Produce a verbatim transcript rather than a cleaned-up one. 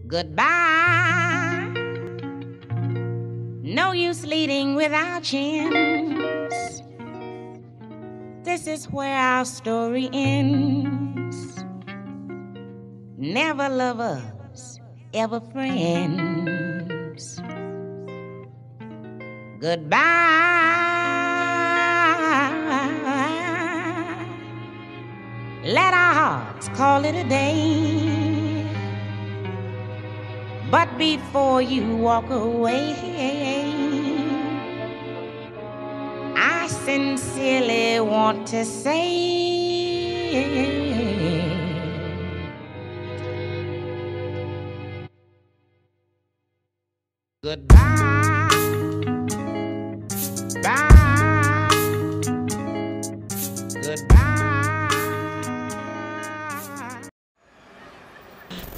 Goodbye. No use leading without chance. This is where our story ends. Never lovers, ever friends. Goodbye. Let our hearts call it a day. But before you walk away, I sincerely want to say goodbye. Bye. Goodbye.